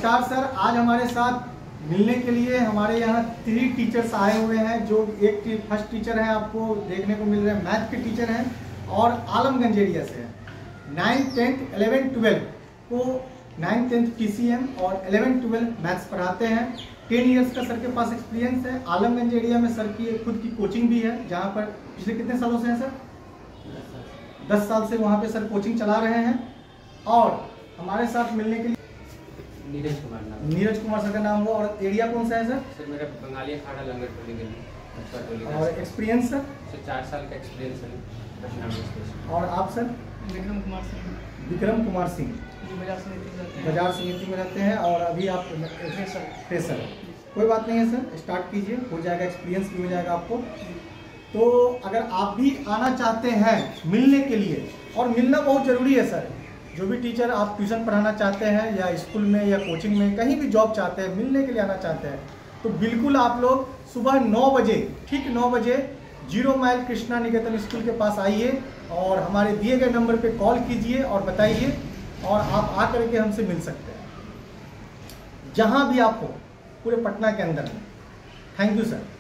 नमस्कार सर, आज हमारे साथ मिलने के लिए हमारे यहाँ 3 टीचर्स आए हुए हैं। जो एक फर्स्ट टीचर है आपको देखने को मिल रहे हैं, मैथ के टीचर हैं और आलमगंज एरिया से हैं। 9th 10th 11th 12 को 9th 10th PCM और 11th 12 मैथ्स पढ़ाते हैं। 10 इयर्स का सर के पास एक्सपीरियंस है। आलमगंज एरिया में सर की खुद की कोचिंग भी है, जहाँ पर पिछले कितने सालों से हैं सर? 10 साल से वहाँ पे सर कोचिंग चला रहे हैं। और हमारे साथ मिलने के लिए नीरज कुमार सर का नाम हुआ। और एरिया कौन सा है सर? सर मेरा बंगाली अखाड़ा लंगर टोली गली। और एक्सपीरियंस सर? 4 साल का एक्सपीरियंस है। और आप सर? विक्रम कुमार सिंह। विक्रम कुमार सिंह बाजार समिति में रहते हैं और अभी आप फ्रेशर। कोई बात नहीं है सर, स्टार्ट कीजिए, हो जाएगा, एक्सपीरियंस भी हो जाएगा आपको। तो अगर आप भी आना चाहते हैं मिलने के लिए, और मिलना बहुत ज़रूरी है सर, जो भी टीचर आप ट्यूशन पढ़ाना चाहते हैं या स्कूल में या कोचिंग में कहीं भी जॉब चाहते हैं, मिलने के लिए आना चाहते हैं, तो बिल्कुल आप लोग सुबह 9 बजे, ठीक 9 बजे 0 माइल कृष्णा निकेतन स्कूल के पास आइए और हमारे दिए गए नंबर पे कॉल कीजिए और बताइए, और आप आकर के हमसे मिल सकते हैं जहाँ भी आपको, पूरे पटना के अंदर में। Thank you sir.